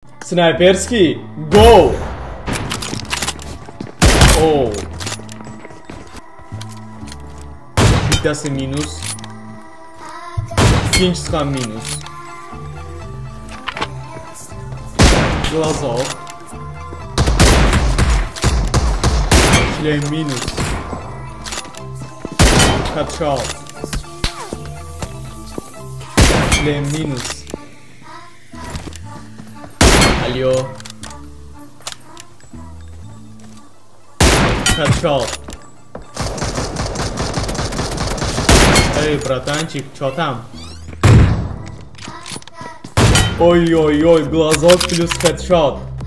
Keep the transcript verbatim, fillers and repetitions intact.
Снайперский. Go! О. Bittasi minus. Ikkinchisi ham minus. Glazov. Шлем минус. Headshot. Шлем минус. Алло. Headshot. Эй, братанчик, чё там? Ой-ой-ой, глазок плюс headshot.